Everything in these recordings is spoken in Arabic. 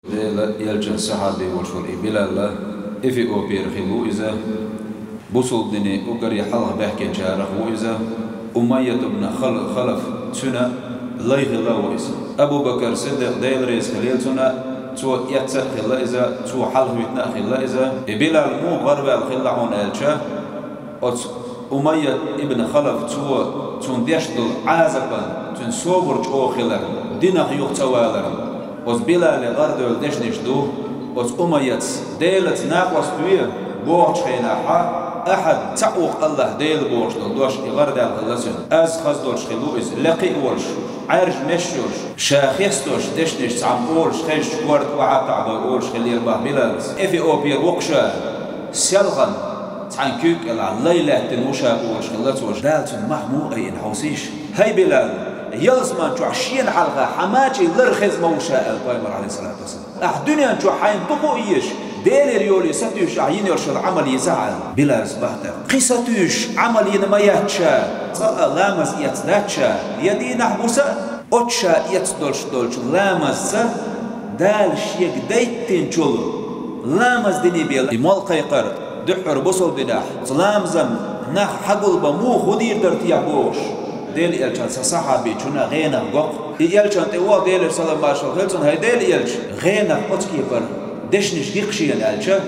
يلجن صحابي وشول بلال إفي أوبير خلو إذا بوصل دني أقري حلق بحكي جارخ وإذا أمية بن خلف سنة ليه الله وإذا أبو بكر صدق ديل رئيس خليل سنة تو يتسق خلا إذا تو حلق ويتنا خلا إذا بلال مو غرب الخلا عون ألشا أمية ابن خلف تو تون ديشتل عازبا تون صبر جو خلا دينه يختوالر وز بلال غردول دشنش دو وز أمية ديلت ناقوس بيه بوش خيناحا أحد تعوق الله ديل بوش دوش غرد الغلسن أز خزدوش خلوئز لقي ورش عرج مشوش شاخيستوش دشنش تعم ورش خيش كورت وعاقع ورش خلير باه بلال إفي أوبير وقشا سيلغن تعن كيك الليلة تنوشا ورش خلتوش دالتن محمو أي نحوسيش هاي بلال يلزمان جو عشين حلقة حماجي لرخز موشاء القائمر عليه الصلاة والسلام دنيا جو حين بقو إيش ديل ريولي ستوش عين يرشد عمل يزعل بلا رزباته قصتوش عمل ينما يهتشا صلى لامز يتداتشا يدي نحبوسا أتشا يتدولش دولش لامز دال شيك ديتين جول لامز ديني بيلا إمال قيقر دحر بصل بداح لامزم نخ حقل بمو خدير درتيا بوش ديل يلشان صحابي چونا غينا غوق يلشان توا ديل صلى الله عليه وسلم هاي ديل يلش غينا قطكي بر دشنش ديقشين يلشا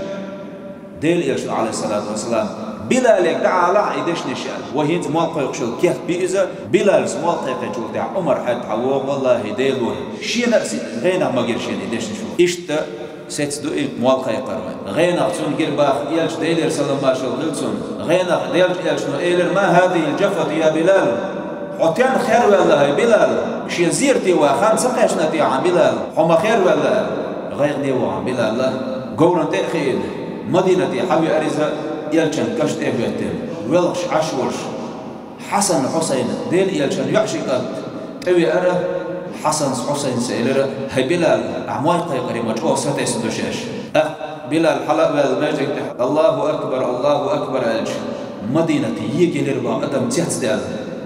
ديل يلش عليه الصلاة والسلام بلال يقدع لا يدشنش وهينت موقع يقشل كيف بيزا بلال موقع يقشل تاع عمر حد عوق والله ديل شينا غينا ما غير شينا يدشنش اشتا ستدو موقع يقرب غينا تون قرباخ يلش ديل صلى الله عليه وسلم غينا ديل يلش إيلر ما هذه الجفة يا بلال حتيان خير والله بلال شي زيرتي وخان سقيشنتي عن بلال حما خير والله غير ديو عن بلال لا قورن تأخيل مدينتي حبي أريزا يلشن كشت إبيتين ولش عشورش حسن حسين ديل يلشن يعشقات توي أرى حسن حسين سيلر هاي بلال أعمال قيقري مجهو ستيس دوشاش بلال حلق بالمجد الله أكبر ألش مدينتي يجي لربا أدم تحت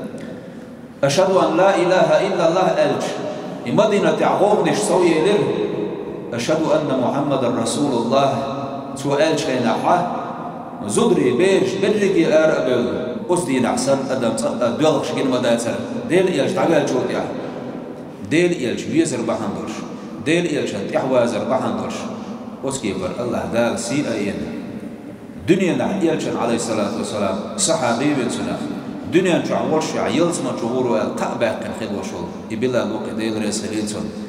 أشهد أن لا إله إلا الله ألج مدينة عقوب نش سوي له أشهد أن محمد رسول الله سؤال شينا حا زدري بيش بدري أربل أصدي نحسن أدم دولش كن مداتر ديل يلج تعال جوديا ديل يلج ويزر بحندرش ديل يلج تحوازر بحندرش أسكيبر الله دال سي أين دنيا يلج عليه الصلاة والسلام صحابي بن سنة دنيا جعورش عيلتنا جهور والقعبة كان خد وشول يبلا لوك ديل رسالتهم